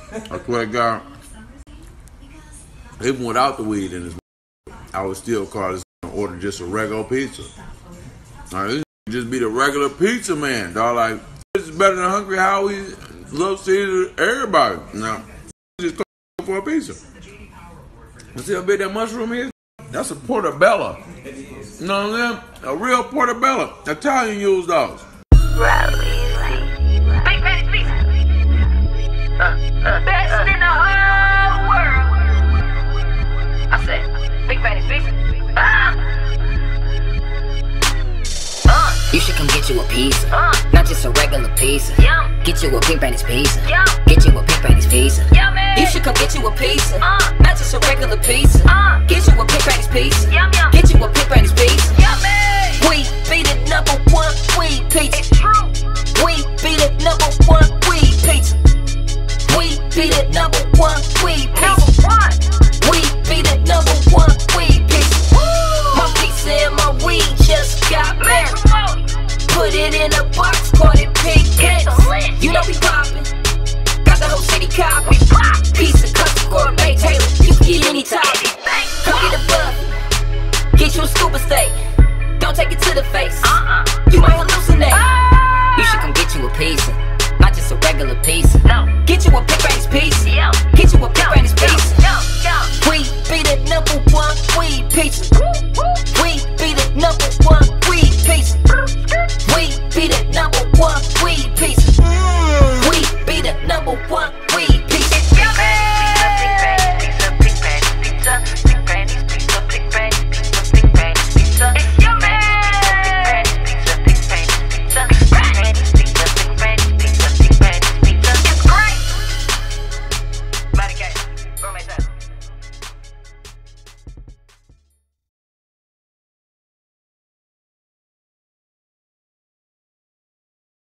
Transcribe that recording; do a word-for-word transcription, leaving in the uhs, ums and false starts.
I swear to God, even without the weed in his, I would still call this order just a regular pizza. All right, this just be the regular pizza man, dog. Like, this is better than Hungry Howie's, Little Caesar, everybody. Now, just call for a pizza. You see how big that mushroom is? That's a portobello. You know what I'm saying? A real portobello. Italian use those. Big Panties pizza. Uh, uh, Best uh, in the whole world. I said, Big Panties pizza. Ah. Uh, You should come get you a pizza, uh, not just a regular pizza. Yum. Get you a Big Panties pizza. Yum. Get you a Big Panties pizza. Yummy. You should come get you a pizza, Uh. not just a regular pizza. Uh. Get you a Big Panties pizza. Yum, yum. Get you a Big Panties pizza. Yummy. We be the number one weed pizza. It's true. We be the number one weed pizza. We be the number one weed Number pizza. one. We be the number one weed pizza. My pizza and my weed just got Make married. some more. Put it in a box, call it Pink Panties. You know we pop